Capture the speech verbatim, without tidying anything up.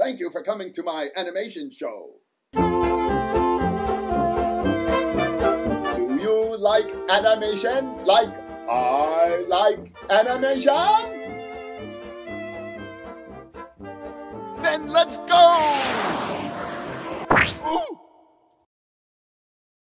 Thank you for coming to my animation show. Do you like animation like I like animation? Then let's go! Ooh!